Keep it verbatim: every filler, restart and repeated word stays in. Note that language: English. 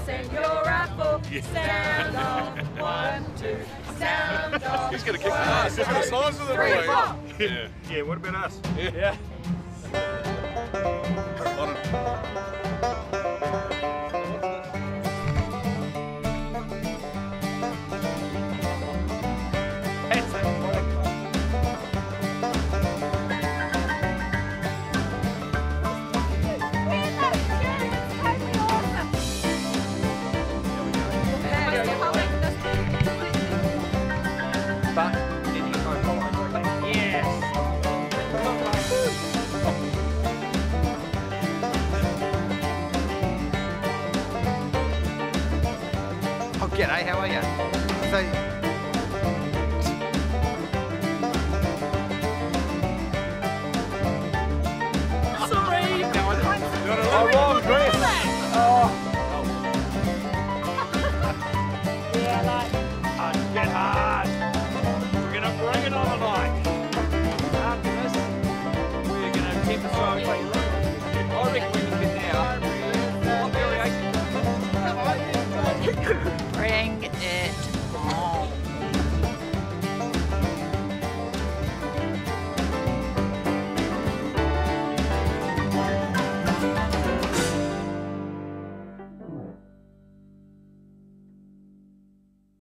send your apple. Yeah. Sound off, one, two, sound off. He's gonna kick the ass. This is the size of the Three, boy. four. Yeah. Yeah, what about us? Yeah. Yeah. But then you go follow. Yes. Oh, g'day, how are you? So,